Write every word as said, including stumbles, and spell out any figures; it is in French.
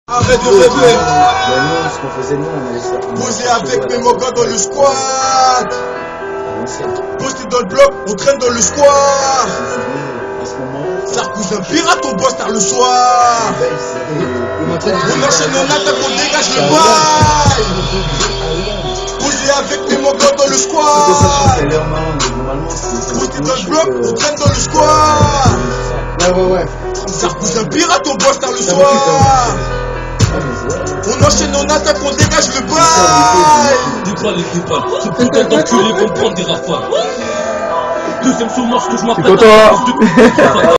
Arrête de rêver. Bah non, ce qu'on faisait nous, on allait se faire... Posé avec mes mogas dans le squat. Posté dans le bloc, on traîne dans le squat. À ce moment... Sarkozy un pirate, on bosse tard le soir. On enchaîne, on attaque, on dégage le bail. Posé avec mes mogas dans le squat. Posté dans le bloc, on traîne dans le squat. Ouais, ouais, ouais. Sarkozy un pirate, on bosse tard le soir. On enchaîne, on attaque, on dégage le bail. Déballe les déballes, ce putain d'enculés vont prendre des rafales. Deuxième sous-marche que je m'appelle.